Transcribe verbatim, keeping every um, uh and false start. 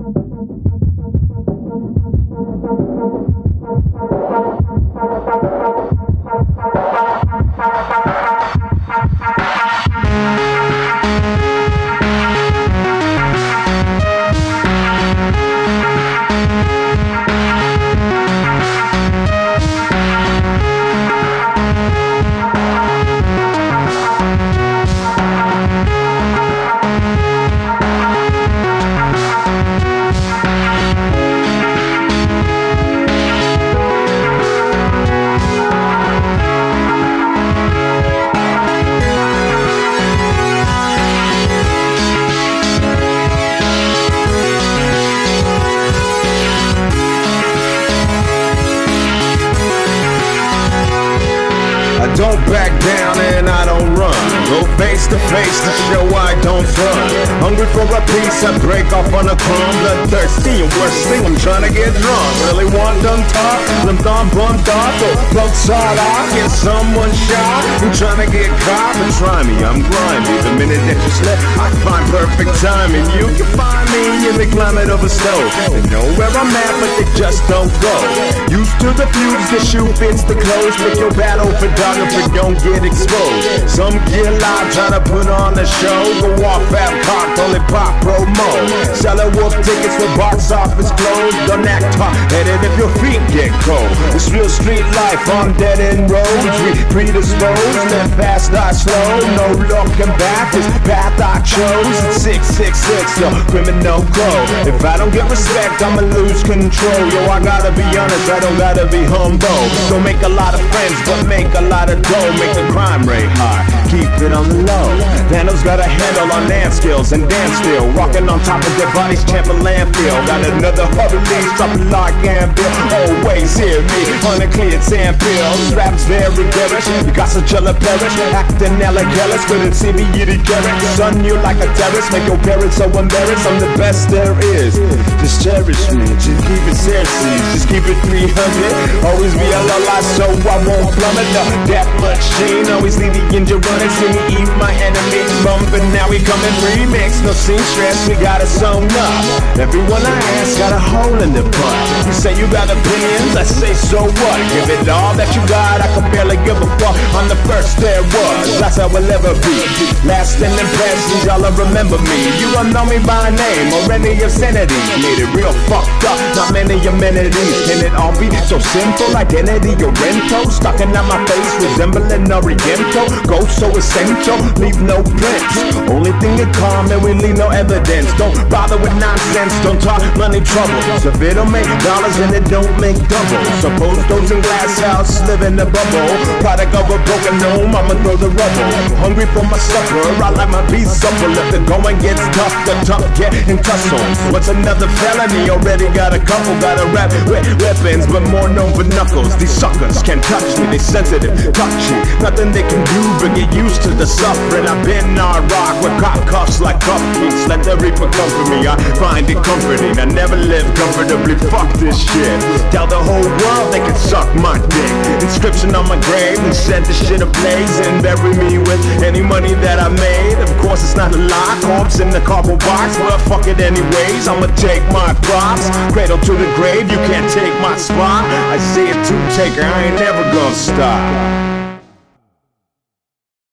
Don't back down and I don't run. Go face to face to show I don't front. Hungry for a piece, I break off on a crumb. Bloodthirsty and worst thing, I'm trying to get drunk. Really want done talk, them thumb bumped off. Or plug sawed off, get someone shot. I'm trying to get caught, but try me, I'm grimy. The minute that you slip, I find perfect timing. You can find me in the climate of a stove. They know where I'm at, but they just don't go. Used to the feuds, the shoe fits the clothes. Pick your battle for dog if it don't get exposed. Some get live, try to put on a show. Go off fat cocked, only pop promo. Selling wolf tickets for box office closed. Don't act hot headed if your feet get cold. It's real street life on dead end roads. We predisposed, live fast, die slow. No looking back, this path I chose. It's six six six, no criminal code. If I don't get respect, I'ma lose control. Yo, I gotta be honest, I don't gotta be humble. Don't make a lot of friends, but make a lot of dough. Make the crime rate high, keep it on the low. Vandals got a handle on dance skills and dance still. Walking on top of their bodies, champion landfill. Got another hundred leaves, dropping like anvil. Always hear me on a clear sand pills. Raps very garish, you got such a perish. Acting hella careless, couldn't see me yitty carrot. Son you like a terrorist, make your parents so embarrassed. I'm the best there is, just cherish me. Just keep it seriously, just keep it three hundred. Always be a lullaby so I won't plummet. No, that much sheen, always leave the engine running. See me eat my enemies bumping, now we coming remix. No scene stress, we got it sewn up. Everyone I ask got a hole in the butt. You say you got opinions, I say so what? Give it all that you got, I can barely give a fuck. I'm the first there was, last I will ever be. Lasting impressions, y'all will remember me. You don't know me by name or any obscenity. Made it real fucked up, not many amenities. Can it all be so simple? Identity or rental, stalking on my face, resembling Oriental. Ghost so essential, leave no prints. Only thing in common, we leave no evidence. Don't bother with nonsense, don't talk money trouble. So if it don't make dollars and it don't make double. Suppose those in glass house live in a bubble. Product of a broken home, I'ma throw the rubble. Hungry for my supper, I like my beef supper. If the going gets tough, the tough get in tussles. What's another felony? Already got a couple, got a rap with weapons, but more known for knuckles. These suckers can't touch me, they sensitive, touchy. Nothing they can do but get used to the suffering. I've been on rock with cop cuffs like cupcakes. Let the reaper come for me, I find it comforting. I never live comfortably, fuck this shit. Tell the whole world they can suck my dick. Inscription on my grave and set the shit ablaze and bury me with any money that I made. Of course it's not a lie, corpse in the cardboard box. Well fuck it anyways, I'ma take my props. Cradle to the grave, you can't take my spot. I see it too, taker, I ain't never gonna stop.